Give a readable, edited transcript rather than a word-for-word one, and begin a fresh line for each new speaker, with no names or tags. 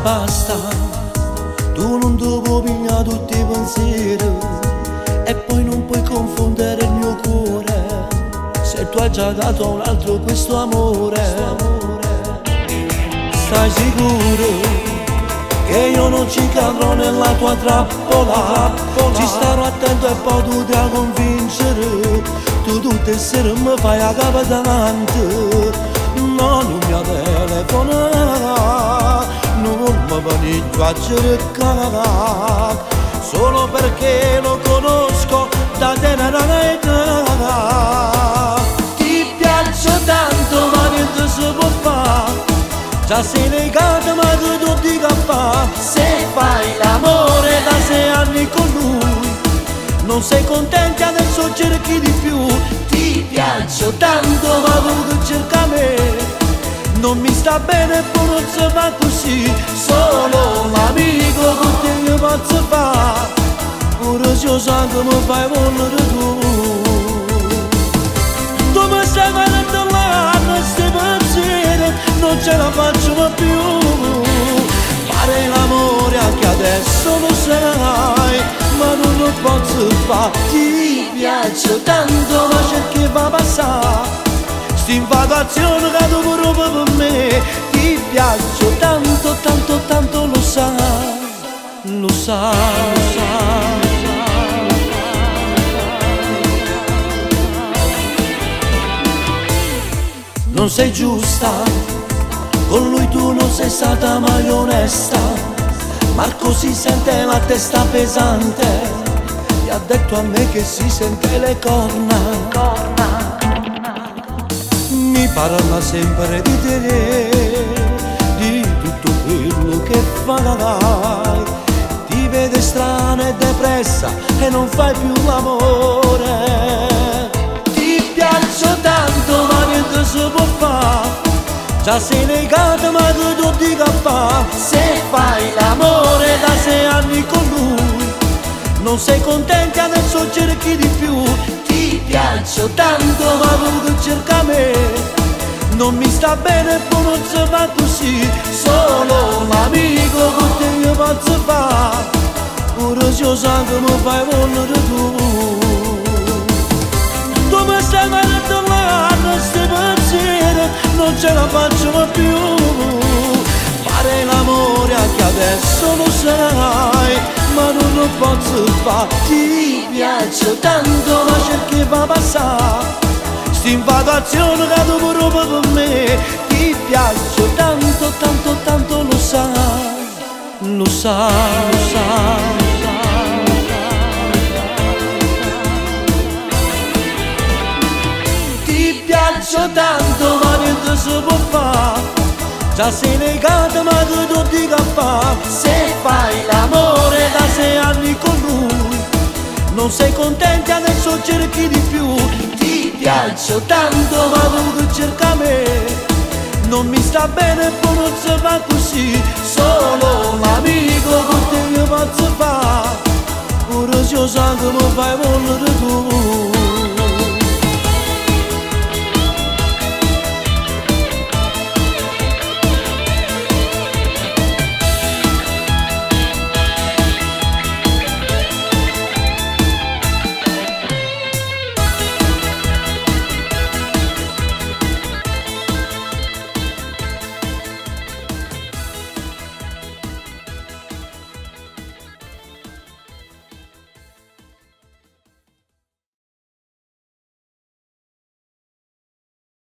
basta, tu non ti puoi pigliare tutti i pensieri e poi non puoi confondere il mio cuore, se tu hai già dato a un altro questo amore. Stai sicuro che io non ci cadrò nella tua trappola? Ci starò attento e poi tu ti a convincere, tu tutte le sere mi fai a capo davanti. No, non mi telefonare, non mi venivo a cercare, solo perché lo conosco da tenera età. Ti piaccio tanto ma niente si può fare, già sei legata ma tu non dica fa. Se fai l'amore da 6 anni con lui, non sei contenta adesso cerchi di più. Ti piaccio tanto ma tu cerca me, non mi sta bene e poi non si fa così. Solo l'amico con te io posso fare, pure se io so che mi fai volere tu. Tu mi stai guardando là, questi pensieri non ce la faccio più. Fare l'amore anche adesso lo sai, ma non lo posso fare. Ti piaccio tanto ma cerchi va passare, st'infatuazione che tu proprio per me. Ti piaccio tanto, tanto, tanto lo sai, lo sai, lo sai. Non sei giusta, con lui tu non sei stata mai onesta. Marco si sente la testa pesante, e ha detto a me che si sente le corna. Mi parla sempre di te, di tutto quello che fai. Ti vede strana e depressa e non fai più l'amore. Ti piaccio tanto ma niente si può fare, già sei legata ma tu non dica fa. Se fai l'amore da 6 anni con lui, non sei contenta adesso cerchi di più. Ti piaccio tanto ma tu cerca me, non mi sta bene e poi non si fa così. Solo l'amico con te io posso fare, pure se io so che mi fai volere tu. Tu mi stai guardando là, questi pensieri non ce la faccio più. Fare l'amore anche adesso lo sai, ma non lo posso fare. Ti piaccio tanto ma cerchi va passare, st'infatuazione che tu proprio per me. Ti piaccio tanto, tanto, tanto lo sai, lo sai, lo sai. Ti piaccio tanto ma niente si può fare, già sei legata ma tu non dica fa. Se fai l'amore da 6 anni con lui, non sei contenta adesso cerchi di più. Ti piaccio tanto ma tu cerca me, non mi sta bene e poi non si fa così. Solo l'amico con te io posso fare, pure se io so che mi fai volere tu.